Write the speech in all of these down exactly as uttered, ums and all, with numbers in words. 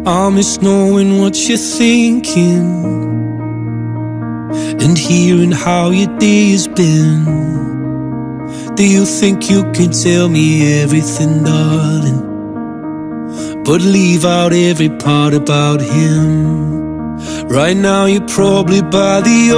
I miss knowing what you're thinking and hearing how your day has been. Do you think you can tell me everything, darling, but leave out every part about him? Right now you're probably by the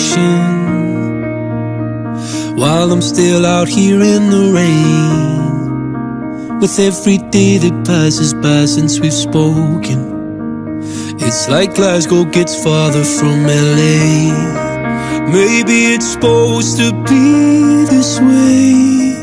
ocean, while I'm still out here in the rain. With every day that passes by since we've spoken, it's like Glasgow gets farther from L A. Maybe it's supposed to be this way,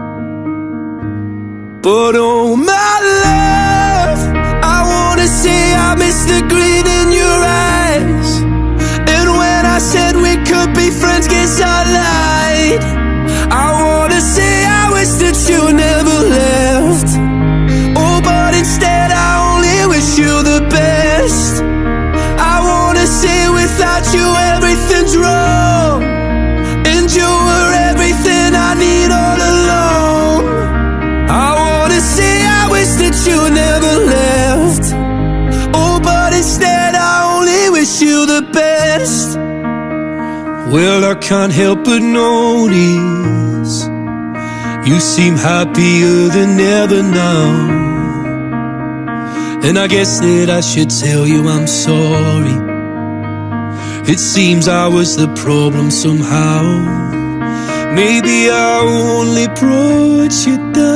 but oh my love, I wanna say I miss the grin in your eyes. And when I said we could be friends, guess I lied. I wanna say I wish that you never left. Oh, but instead I only wish you the best. I wanna say without you everything's wrong, and you were everything I need all along. I wanna say I wish that you never left. Oh, but instead I only wish you the best. Well, I can't help but notice you seem happier than ever now, and I guess that I should tell you I'm sorry. It seems I was the problem somehow. Maybe I only brought you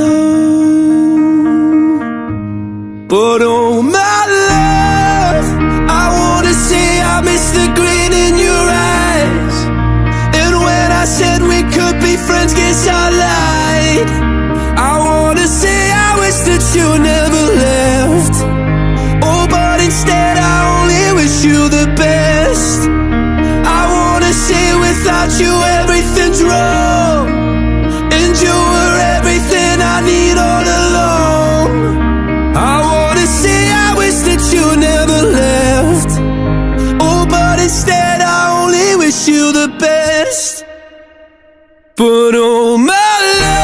down, but oh my love, I wanna say I miss the grin in your eyes. And when I said we could be friends, guess I lied. I wanna say I wish that you never left. Oh, but instead I only wish you the best. I wanna say without you everything's wrong, and you were everything I need all along. I wanna say I wish that you never left. Oh, but instead I only wish you the best. But oh my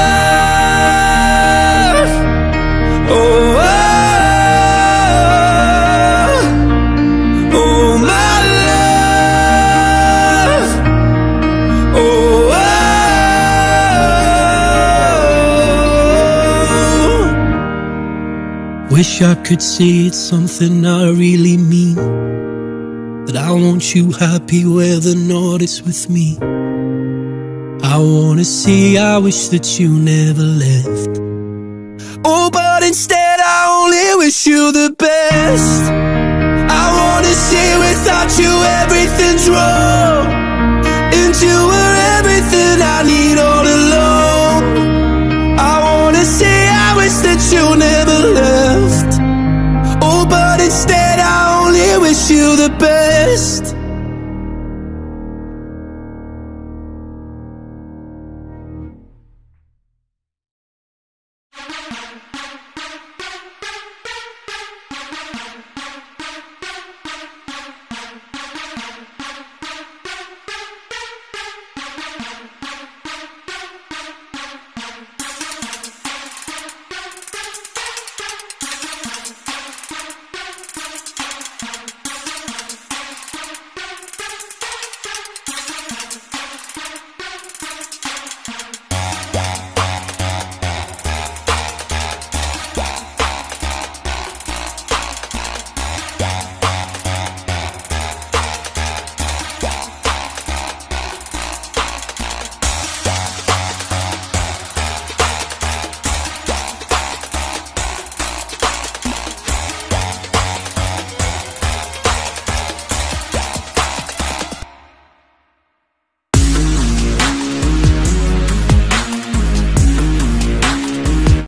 love, oh, oh, oh my love, oh, oh. Wish I could say it's something I really mean, that I want you happy whether or not it's with me. I wanna say I wish that you never left. Oh, but instead I only wish you the best. I wanna say without you everything's wrong, and you were everything I need all along. I wanna say I wish that you never left. Oh, but instead I only wish you the best.